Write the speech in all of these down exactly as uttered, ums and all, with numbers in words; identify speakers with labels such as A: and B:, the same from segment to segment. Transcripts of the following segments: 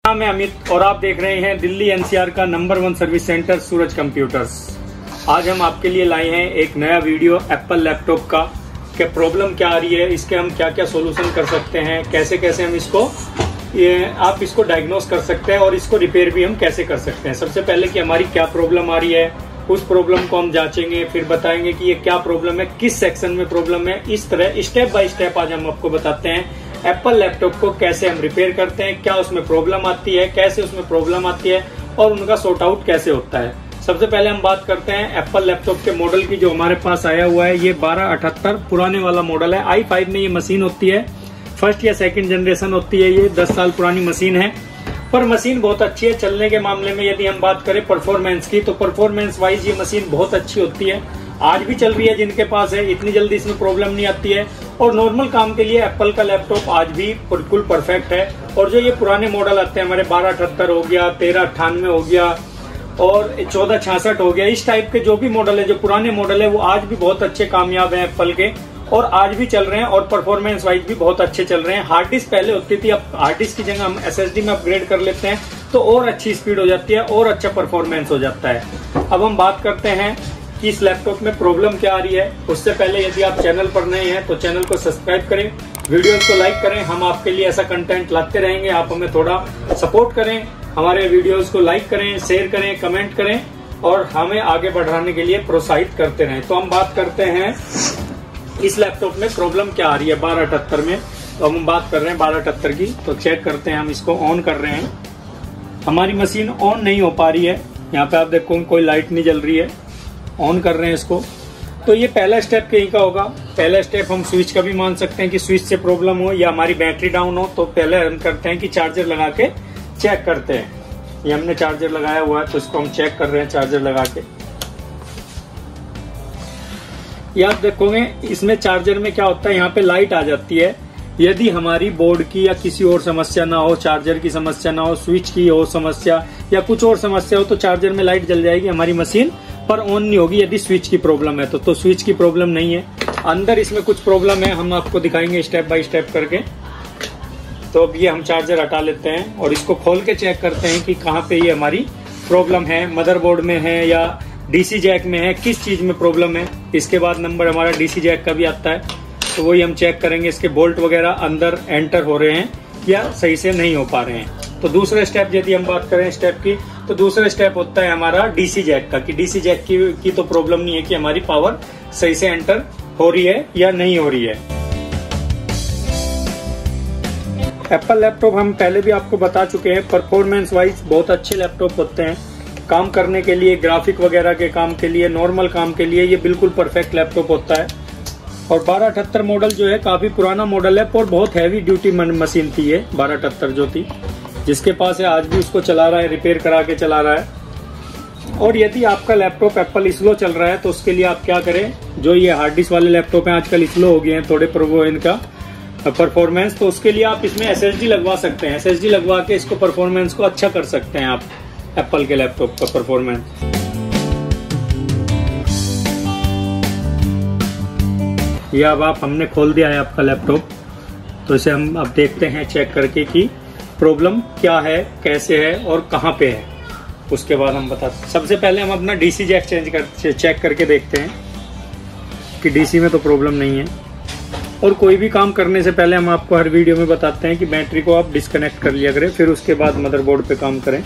A: नाम है अमित और आप देख रहे हैं दिल्ली एनसीआर का number one service centre Suraj computers. आज हम आपके लिए लाए हैं एक नया वीडियो एप्पल लैपटॉप का कि प्रॉब्लम क्या आ रही है, इसके हम क्या क्या सॉल्यूशन कर सकते हैं, कैसे कैसे हम इसको ये आप इसको डायग्नोस कर सकते हैं और इसको रिपेयर भी हम कैसे कर सकते हैं। सबसे पहले कि हमारी क्या प्रॉब्लम आ रही है, उस प्रॉब्लम को हम जांचेंगे, फिर बताएंगे कि ये क्या प्रॉब्लम है, किस सेक्शन में प्रॉब्लम है। इस तरह स्टेप बाय स्टेप आज हम आपको बताते हैं एप्पल लैपटॉप को कैसे हम रिपेयर करते हैं, क्या उसमें प्रॉब्लम आती है, कैसे उसमें प्रॉब्लम आती है और उनका सॉर्ट आउट कैसे होता है। सबसे पहले हम बात करते हैं एप्पल लैपटॉप के मॉडल की जो हमारे पास आया हुआ है। ये बारह अठहत्तर पुराने वाला मॉडल है। आई फाइव में ये मशीन होती है, फर्स्ट या सेकंड जनरेशन होती है। ये दस साल पुरानी मशीन है, पर मशीन बहुत अच्छी है। चलने के मामले में यदि हम बात करें परफॉर्मेंस की, तो परफॉर्मेंस वाइज ये मशीन बहुत अच्छी होती है। आज भी चल रही है जिनके पास है, इतनी जल्दी इसमें प्रॉब्लम नहीं आती है। और नॉर्मल काम के लिए एप्पल का लैपटॉप आज भी बिल्कुल परफेक्ट है। और जो ये पुराने मॉडल आते हैं हमारे बारह अठहत्तर हो गया, तेरह अट्ठानवे हो गया और चौदह छियासठ हो गया, इस टाइप के जो भी मॉडल है, जो पुराने मॉडल है, वो आज भी बहुत अच्छे कामयाब हैं एप्पल के और आज भी चल रहे हैं और परफॉर्मेंस वाइज भी बहुत अच्छे चल रहे हैं। हार्ड डिस्क पहले होती थी, अब हार्ड डिस्क की जगह हम एसएसडी में अपग्रेड कर लेते हैं तो और अच्छी स्पीड हो जाती है और अच्छा परफॉर्मेंस हो जाता है। अब हम बात करते हैं कि इस लैपटॉप में प्रॉब्लम क्या आ रही है। उससे पहले यदि आप चैनल पर नए हैं तो चैनल को सब्सक्राइब करें, वीडियोस को लाइक करें। हम आपके लिए ऐसा कंटेंट लाते रहेंगे, आप हमें थोड़ा सपोर्ट करें, हमारे वीडियोस को लाइक करें, शेयर करें, कमेंट करें और हमें आगे बढ़ाने के लिए प्रोत्साहित करते रहें। तो हम बात करते हैं इस लैपटॉप में प्रॉब्लम क्या आ रही है बारह अठहत्तर में। तो हम बात कर रहे हैं बारह अठहत्तर की, तो चेक करते हैं। हम इसको ऑन कर रहे हैं, हमारी मशीन ऑन नहीं हो पा रही है। यहाँ पे आप देखो कोई लाइट नहीं जल रही है। ऑन कर रहे हैं इसको, तो ये पहला स्टेप कहीं का होगा। पहला स्टेप हम स्विच का भी मान सकते हैं कि स्विच से प्रॉब्लम हो या हमारी बैटरी डाउन हो। तो पहले हम करते हैं कि चार्जर लगा के चेक करते हैं। ये हमने चार्जर लगाया हुआ है तो इसको हम चेक कर रहे हैं चार्जर लगा के। ये आप देखोगे इसमें चार्जर में क्या होता है, यहाँ पे लाइट आ जाती है। यदि हमारी बोर्ड की या किसी और समस्या ना हो, चार्जर की समस्या ना हो, स्विच की हो समस्या या कुछ और समस्या हो, तो चार्जर में लाइट जल जाएगी, हमारी मशीन पर ऑन नहीं होगी। यदि स्विच की प्रॉब्लम है तो तो स्विच की प्रॉब्लम नहीं है, अंदर इसमें कुछ प्रॉब्लम है, हम आपको दिखाएंगे स्टेप बाय स्टेप करके। तो अब ये हम चार्जर हटा लेते हैं और इसको खोल के चेक करते हैं कि कहाँ पे ये हमारी प्रॉब्लम है, मदरबोर्ड में है या डीसी जैक में है, किस चीज में प्रॉब्लम है। इसके बाद नंबर हमारा डीसी जैक का भी आता है, तो वही हम चेक करेंगे इसके बोल्ट वगैरह अंदर एंटर हो रहे हैं या सही से नहीं हो पा रहे हैं। तो दूसरा स्टेप यदि हम बात करें स्टेप की, तो दूसरा स्टेप होता है हमारा डीसी जैक का, कि डीसी जैक की, की तो प्रॉब्लम नहीं है कि हमारी पावर सही से एंटर हो रही है या नहीं हो रही है। एप्पल लैपटॉप हम पहले भी आपको बता चुके हैं, परफॉर्मेंस वाइज बहुत अच्छे लैपटॉप होते हैं। काम करने के लिए, ग्राफिक वगैरह के काम के लिए, नॉर्मल काम के लिए ये बिल्कुल परफेक्ट लैपटॉप होता है। और बारह अठहत्तर मॉडल जो है काफी पुराना मॉडल है और बहुत हैवी ड्यूटी मशीन थी ये बारह अठहत्तर जो थी। जिसके पास है आज भी उसको चला रहा है, रिपेयर करा के चला रहा है। और यदि आपका लैपटॉप एप्पल स्लो चल रहा है तो उसके लिए आप क्या करें, जो ये हार्ड डिस्क वाले लैपटॉप हैं आजकल स्लो हो गए हैं थोड़े पर वो इनका परफॉर्मेंस, तो उसके लिए आप इसमें एसएसडी लगवा सकते हैं। एसएसडी लगवा के इसको परफॉर्मेंस को अच्छा कर सकते हैं आप एप्पल के लैपटॉप का परफॉर्मेंस। ये अब आप हमने खोल दिया है आपका लैपटॉप, तो इसे हम अब देखते हैं चेक करके कि प्रॉब्लम क्या है, कैसे है और कहाँ पे है। उसके बाद हम बताते हैं। सबसे पहले हम अपना डीसी जैक चेंज कर चेक करके देखते हैं कि डीसी में तो प्रॉब्लम नहीं है। और कोई भी काम करने से पहले हम आपको हर वीडियो में बताते हैं कि बैटरी को आप डिस्कनेक्ट कर लिया करें, फिर उसके बाद मदरबोर्ड पे काम करें।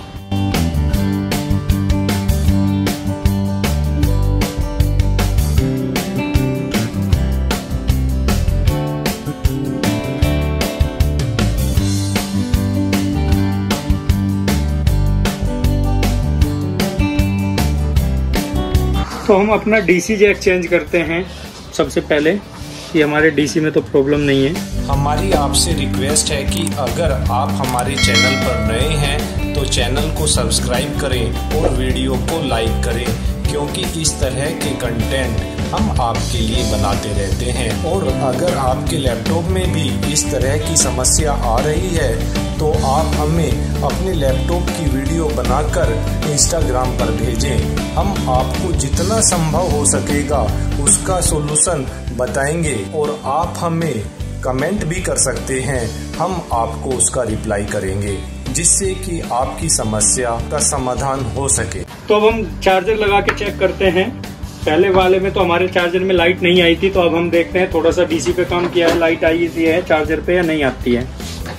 A: तो हम अपना डीसी जैक चेंज करते हैं सबसे पहले कि हमारे डीसी में तो प्रॉब्लम नहीं है।
B: हमारी आपसे रिक्वेस्ट है कि अगर आप हमारे चैनल पर नए हैं तो चैनल को सब्सक्राइब करें और वीडियो को लाइक करें, क्योंकि इस तरह के कंटेंट हम आपके लिए बनाते रहते हैं। और अगर आपके लैपटॉप में भी इस तरह की समस्या आ रही है तो आप हमें अपने लैपटॉप की वीडियो बनाकर इंस्टाग्राम पर भेजें। हम आपको जितना संभव हो सकेगा उसका सॉल्यूशन बताएंगे और आप हमें कमेंट भी कर सकते हैं, हम आपको उसका रिप्लाई करेंगे। जिससे कि आपकी समस्या का समाधान हो सके।
A: तो अब हम चार्जर लगा के चेक करते हैं। पहले वाले में तो हमारे चार्जर में लाइट नहीं आई थी, तो अब हम देखते हैं थोड़ा सा डीसी पे काम किया है, लाइट आई है चार्जर पे या नहीं आती है।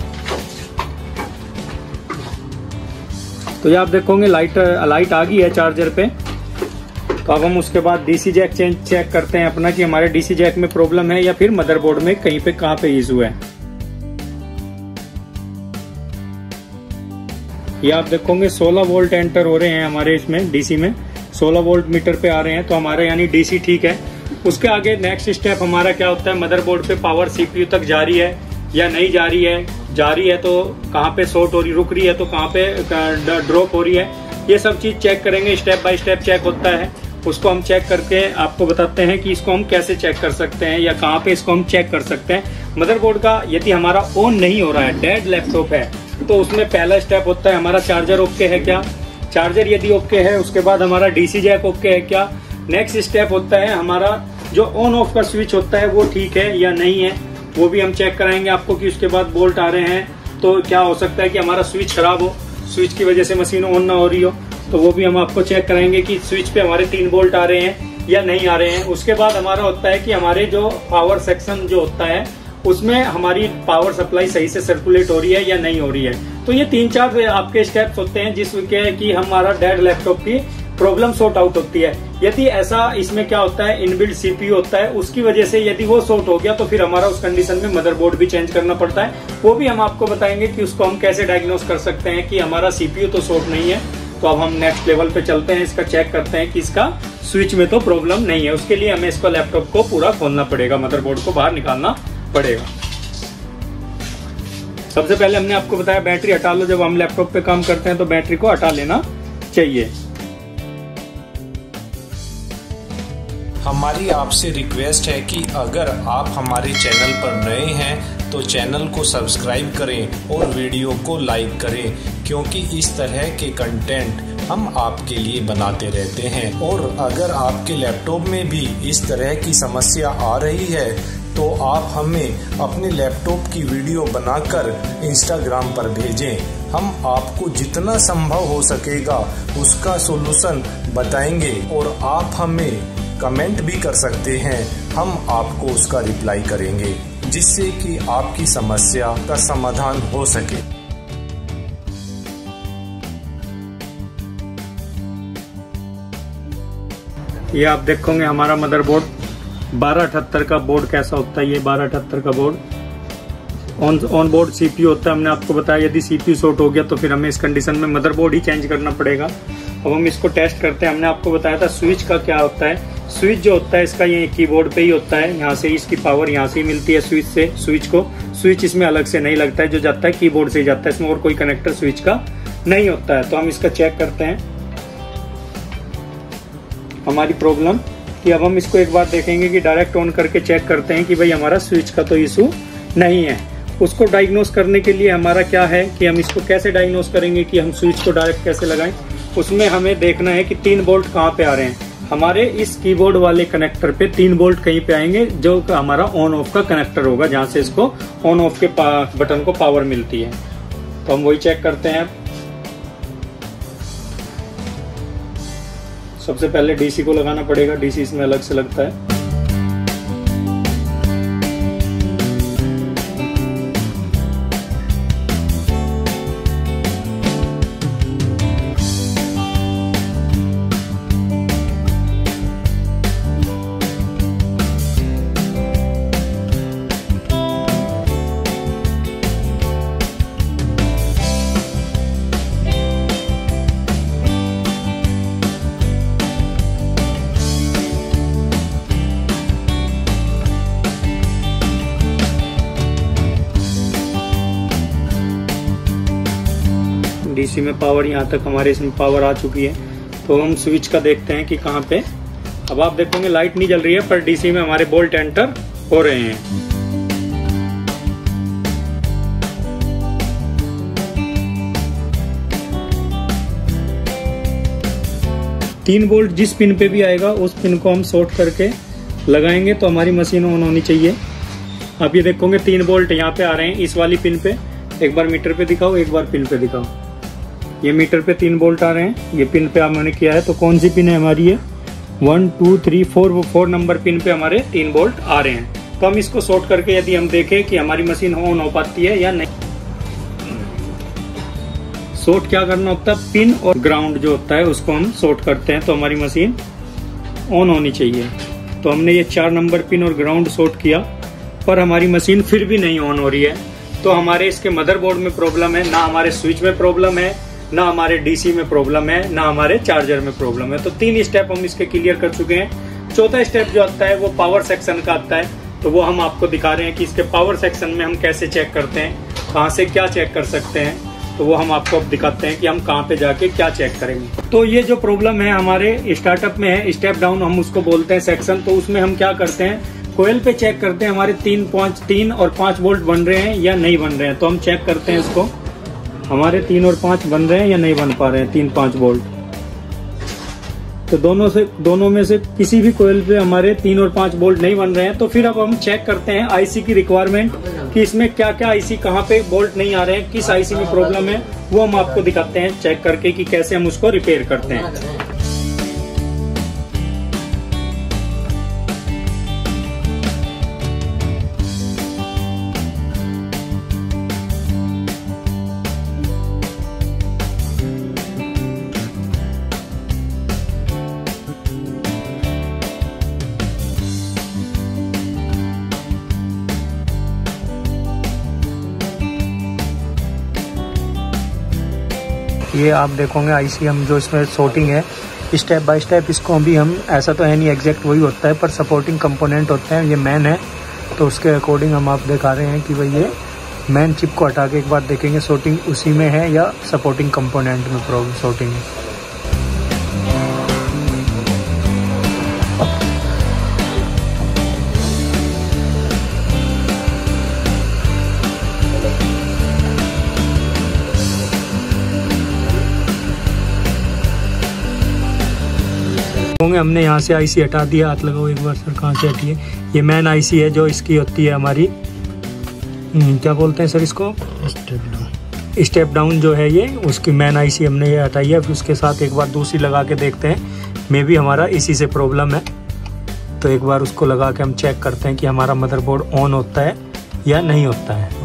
A: तो ये आप देखोगे लाइट लाइट आ गई है चार्जर पे। तो अब हम उसके बाद डीसी जैक चेंज चेक करते हैं अपना कि हमारे डीसी जैक में प्रॉब्लम है या फिर मदरबोर्ड में कहीं पे कहाँ पे इशू है। ये आप देखोगे सोलह वोल्ट एंटर हो रहे हैं हमारे इसमें डीसी में, सोलह वोल्ट मीटर पे आ रहे हैं, तो हमारा यानी डीसी ठीक है। उसके आगे नेक्स्ट स्टेप हमारा क्या होता है, मदरबोर्ड पे पावर सीपीयू तक जा रही है या नहीं जा रही है, जा रही है तो कहाँ पे शॉर्ट हो रही, रुक रही है तो कहाँ पे ड्रॉप हो रही है। ये सब चीज चेक करेंगे, स्टेप बाय स्टेप चेक होता है। उसको हम चेक करके आपको बताते हैं कि इसको हम कैसे चेक कर सकते हैं या कहाँ पे इसको हम चेक कर सकते हैं। मदरबोर्ड का यदि हमारा ऑन नहीं हो रहा है, डेड लैपटॉप है, तो उसमें पहला स्टेप होता है हमारा चार्जर ओके है क्या, चार्जर यदि ओके है उसके बाद हमारा डीसी जैक ओके है क्या। नेक्स्ट स्टेप होता है हमारा जो ऑन ऑफ का स्विच होता है वो ठीक है या नहीं है, वो भी हम चेक कराएंगे आपको कि उसके बाद बोल्ट आ रहे हैं तो क्या हो सकता है कि हमारा स्विच खराब हो, स्विच की वजह से मशीन ऑन ना हो रही हो, तो वो भी हम आपको चेक कराएंगे कि स्विच पे हमारे तीन बोल्ट आ रहे हैं या नहीं आ रहे हैं। उसके बाद हमारा होता है कि हमारे जो पावर सेक्शन जो होता है उसमें हमारी पावर सप्लाई सही से सर्कुलेट हो रही है या नहीं हो रही है। तो ये तीन चार आपके स्टेप्स होते हैं जिसके कि हमारा डेड लैपटॉप की प्रॉब्लम सॉर्ट आउट होती है। यदि ऐसा इसमें क्या होता है, इनबिल्ट सीपीयू होता है, उसकी वजह से यदि वो सॉर्ट हो गया तो फिर हमारा उस कंडीशन में मदरबोर्ड भी चेंज करना पड़ता है। वो भी हम आपको बताएंगे कि उसको हम कैसे डायग्नोस कर सकते हैं कि हमारा सीपीयू तो सॉर्ट नहीं है। तो अब हम नेक्स्ट लेवल पे चलते हैं, इसका चेक करते हैं कि इसका स्विच में तो प्रॉब्लम नहीं है। उसके लिए हमें इसको लैपटॉप को पूरा खोलना पड़ेगा, मदरबोर्ड को बाहर निकालना पड़ेगा। सबसे पहले हमने आपको बताया बैटरी हटा लो, जब हम लैपटॉप पे काम करते हैं तो बैटरी को हटा लेना चाहिए।
B: हमारी आपसे रिक्वेस्ट है कि अगर आप हमारे चैनल पर नए हैं तो चैनल को सब्सक्राइब करें और वीडियो को लाइक करें, क्योंकि इस तरह के कंटेंट हम आपके लिए बनाते रहते हैं। और अगर आपके लैपटॉप में भी इस तरह की समस्या आ रही है तो आप हमें अपने लैपटॉप की वीडियो बनाकर इंस्टाग्राम पर भेजें। हम आपको जितना संभव हो सकेगा उसका सॉल्यूशन बताएंगे और आप हमें कमेंट भी कर सकते हैं, हम आपको उसका रिप्लाई करेंगे जिससे कि आपकी समस्या का समाधान हो सके।
A: ये आप देखोगे हमारा मदरबोर्ड बारह अठहत्तर का बोर्ड कैसा होता है। ये बारह अठहत्तर का board on on board CPU होता है। हमने आपको बताया यदि सीपीयू शॉर्ट हो गया तो फिर हमें इस कंडीशन में मदरबोर्ड ही चेंज करना पड़ेगा। अब हम इसको टेस्ट करते हैं। हमने आपको बताया था स्विच का क्या होता है। स्विच जो होता है इसका ये कीबोर्ड पे ही होता है, यहाँ से इसकी पावर यहाँ से ही मिलती है स्विच से, स्विच को स्विच इसमें अलग से नहीं लगता है, जो जाता है कीबोर्ड से ही जाता है, इसमें और कोई कनेक्टर स्विच का नहीं होता है। तो हम इसका चेक करते हैं हमारी प्रॉब्लम कि अब हम इसको एक बार देखेंगे कि डायरेक्ट ऑन करके चेक करते हैं कि भाई हमारा स्विच का तो इशू नहीं है। उसको डायग्नोस करने के लिए हमारा क्या है कि हम इसको कैसे डायग्नोस करेंगे कि हम स्विच को डायरेक्ट कैसे लगाएं। उसमें हमें देखना है कि तीन बोल्ट कहाँ पे आ रहे हैं। हमारे इस कीबोर्ड वाले कनेक्टर पे तीन बोल्ट कहीं पे आएंगे जो हमारा ऑन ऑफ का कनेक्टर होगा, जहां से इसको ऑन ऑफ के बटन को पावर मिलती है। तो हम वही चेक करते हैं। सबसे पहले डीसी को लगाना पड़ेगा, डीसी इसमें अलग से लगता है। डीसी में पावर यहाँ तक हमारे इसमें पावर आ चुकी है। तो हम स्विच का देखते हैं कि कहाँ पे। अब आप देखोगे लाइट नहीं जल रही है पर डीसी में हमारे बोल्ट एंटर हो रहे हैं। तीन बोल्ट जिस पिन पे भी आएगा उस पिन को हम शॉर्ट करके लगाएंगे तो हमारी मशीन ऑन होनी चाहिए। अब ये देखोगे तीन बोल्ट यहाँ पे आ रहे हैं इस वाली पिन पे, एक बार मीटर पे दिखाओ, एक बार पिन पे दिखाओ। ये मीटर पे तीन बोल्ट आ रहे हैं, ये पिन पे हमने किया है। तो कौन सी पिन है हमारी? है one two three four four number pin पे हमारे तीन बोल्ट आ रहे हैं। तो हम इसको शॉर्ट करके यदि हम देखें कि हमारी मशीन ऑन हो पाती है या नहीं। शॉर्ट क्या करना होता है? पिन और ग्राउंड जो होता है उसको हम शॉर्ट करते हैं, तो हमारी मशीन ऑन होनी चाहिए। तो हमने ये चार नंबर पिन और ग्राउंड शॉर्ट किया, पर हमारी मशीन फिर भी नहीं ऑन हो रही है। तो हमारे इसके मदरबोर्ड में प्रॉब्लम है, ना हमारे स्विच में प्रॉब्लम है, ना हमारे डीसी में प्रॉब्लम है, ना हमारे चार्जर में प्रॉब्लम है। तो तीन स्टेप हम इसके क्लियर कर चुके हैं। चौथा स्टेप जो आता है वो पावर सेक्शन का आता है। तो वो हम आपको दिखा रहे हैं कि इसके पावर सेक्शन में हम कैसे चेक करते हैं, कहाँ से क्या चेक कर सकते हैं। तो वो हम आपको अब दिखाते हैं कि हम कहाँ पे जाके क्या चेक करेंगे। तो ये जो प्रॉब्लम है हमारे स्टार्टअप में है, स्टेप डाउन हम उसको बोलते हैं सेक्शन। तो उसमें हम क्या करते हैं? कोयल पे चेक करते हैं हमारे तीन पाँच तीन और पाँच वोल्ट बन रहे हैं या नहीं बन रहे हैं। तो हम चेक करते हैं इसको, हमारे तीन और पाँच बन रहे हैं या नहीं बन पा रहे हैं, तीन पाँच वोल्ट। तो दोनों से दोनों में से किसी भी कोयल पे हमारे तीन और पाँच वोल्ट नहीं बन रहे हैं। तो फिर अब हम चेक करते हैं आईसी की रिक्वायरमेंट, कि इसमें क्या क्या आईसी कहाँ पे वोल्ट नहीं आ रहे हैं, किस आईसी में प्रॉब्लम है। वो हम आपको दिखाते हैं चेक करके कि कैसे हम उसको रिपेयर करते हैं। ये आप देखोगे आईसी हम जो इसमें शॉर्टिंग है स्टेप बाय स्टेप, इसको भी हम ऐसा तो है नहीं एग्जैक्ट वही होता है, पर सपोर्टिंग कंपोनेंट होते हैं। ये मैन है तो उसके अकॉर्डिंग हम आप दिखा रहे हैं कि भाई ये मैन चिप को हटा के एक बार देखेंगे शॉर्टिंग उसी में है या सपोर्टिंग कंपोनेंट में प्रॉब्लम शॉर्टिंग है। हमने यहाँ से आईसी हटा दिया, हाथ लगाओ एक बार सर, कहाँ से हटी है? ये मेन आईसी है जो इसकी होती है हमारी, क्या बोलते हैं सर इसको? Step down. स्टेप डाउन जो है ये उसकी मेन आईसी हमने ये हटाई है। फिर उसके साथ एक बार दूसरी लगा के देखते हैं, मे भी हमारा इसी से प्रॉब्लम है। तो एक बार उसको लगा के हम चेक करते हैं कि हमारा मदरबोर्ड ऑन होता है या नहीं होता है।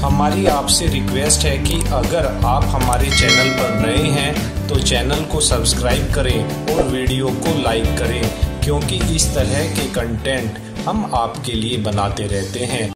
B: हमारी आपसे रिक्वेस्ट है कि अगर आप हमारे चैनल पर नए हैं तो चैनल को सब्सक्राइब करें और वीडियो को लाइक करें, क्योंकि इस तरह के कंटेंट हम आपके लिए बनाते रहते हैं।